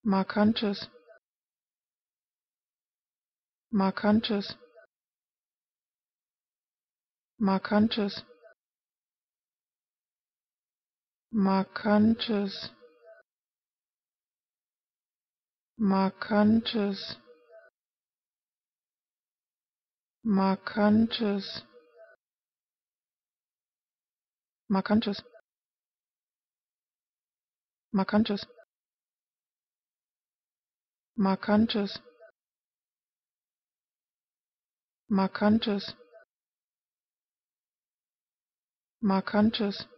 markantes, markantes, markantes, markantes, markantes, markantes, markantes, markantes, markantes, markantes, markantes,